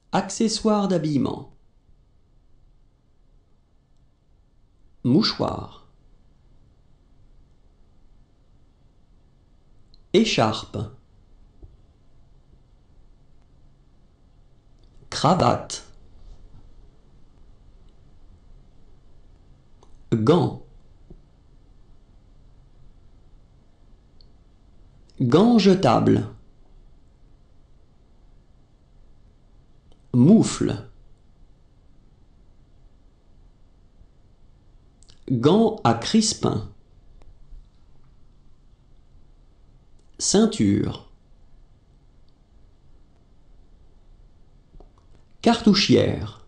Accessoires d'habillement. Mouchoir. Écharpe. Cravate. Gants. Gants jetables. Moufle. Gants à crispin. Ceinture. Cartouchière.